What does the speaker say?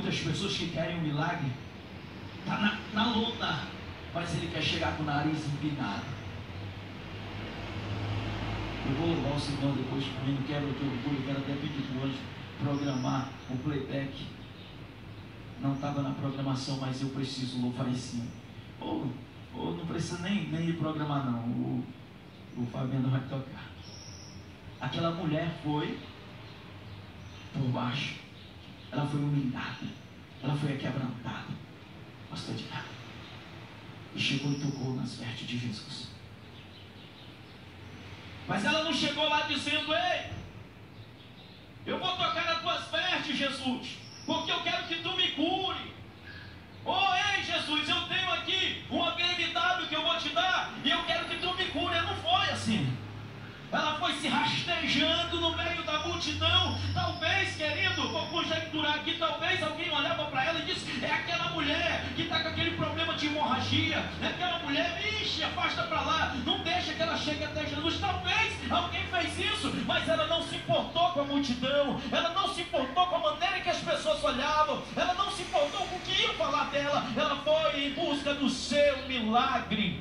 muitas pessoas que querem um milagre, está na luta, mas ele quer chegar com o nariz empinado. Eu vou louvar o Senhor depois para mim, não quero que orgulho, eu quero até pedir para o anjo programar o playback. Não estava na programação, mas eu preciso louvar esse ano. Ou não precisa nem ir programar não, o Fabiano vai tocar. Aquela mulher foi por baixo, ela foi humilhada, ela foi quebrantada, bastante nada, e chegou e tocou nas vestes de Jesus. Mas ela não chegou lá dizendo: ei, eu vou tocar nas tuas vestes, Jesus, porque eu quero que tu me cure. Ei, Jesus, eu tenho aqui uma BMW que eu vou te dar e eu quero que tu me cure. Não foi assim. Ela foi se rastejando no meio da multidão. Talvez, querido, vou conjecturar aqui, talvez alguém olhava para ela e disse: é aquela mulher que está com aquele problema de hemorragia, é aquela mulher, ixi, afasta para lá, não deixa que ela chegue até Jesus. Talvez alguém fez isso, mas ela não se importou com a multidão, ela não se importou com a maneira que as pessoas olhavam, ela não se importou com o que iam falar dela, ela foi em busca do seu milagre.